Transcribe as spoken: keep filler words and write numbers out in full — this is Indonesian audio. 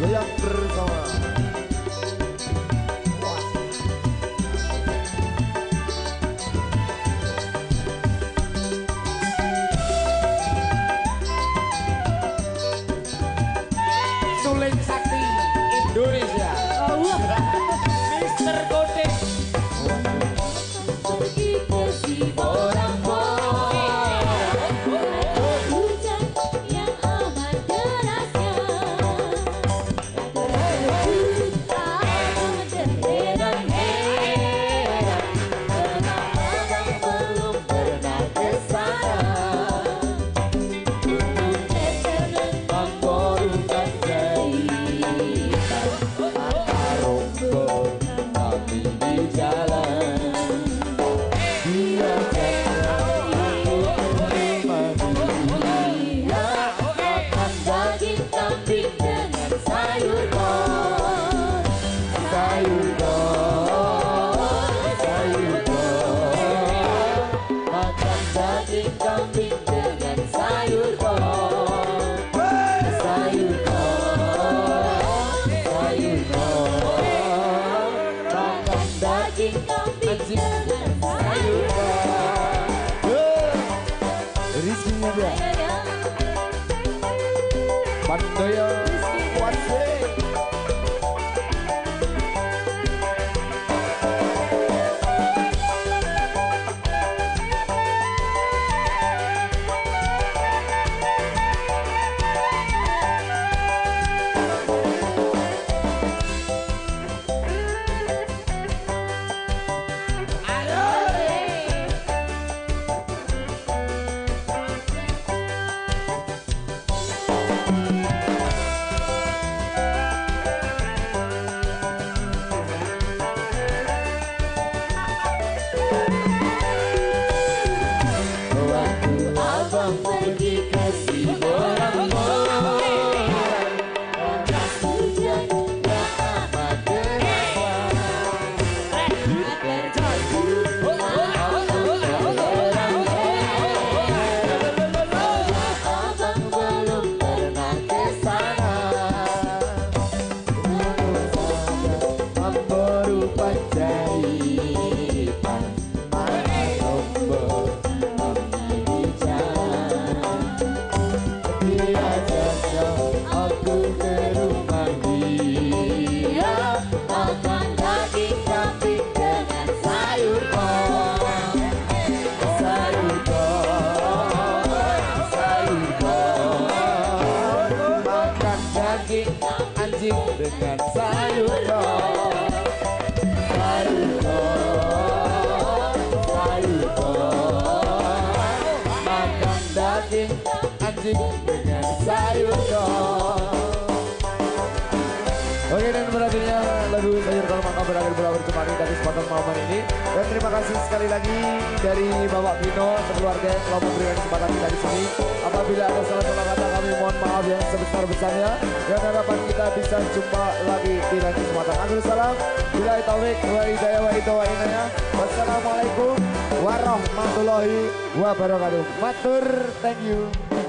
goyang bersama. Suling Sakti Indonesia. Mister Godek. Pergi ke si borang-borang, hujan yang amat derasnya, terkejut amat terheran-heran, kenapa abang belum pernah ke sana. Gunung Teter lembang borukan jahitan, mata rombongan kami di jalan. Dia jangan aku terima dia, makan daging kambing dengan sayur kol, sayur kol, sayur kol, makan daging kambing dengan sayur kol, sayur kol, sayur kol, makan daging kambing dengan sayur Rizkinya dia Pandoyo Wase. abang pergi ke si borang-borang, hujan yang amat deras, terkejut amat terheran-heran, abang belum pernah ke sana. Berupa jahitan, mana rombongan kami di jalan. Dia jajak aku ke rumah dia, Makan daging kambing dengan sayur kol, sayur kol, sayur kol, makan daging anjing dengan sayur kol, sayur kol, sayur kol, makan daging anjing dengan sayur kol. Oke, dan berakhirnya lagu sayur kol maka berakhir berakhir kembali dari kesempatan malam ini. Dan terima kasih sekali lagi dari Bapak Vino sekeluarga yang telah memberikan kesempatan kita di sini. Apabila ada salah-salah kata kami mohon maaf yang sebesar-besarnya. Dan harapan kita bisa jumpa lagi di lain kesempatan. Akhir salam. Bila taufik wa hidayah wa hidayah. Wassalamualaikum warahmatullahi wabarakatuh. Matur, thank you.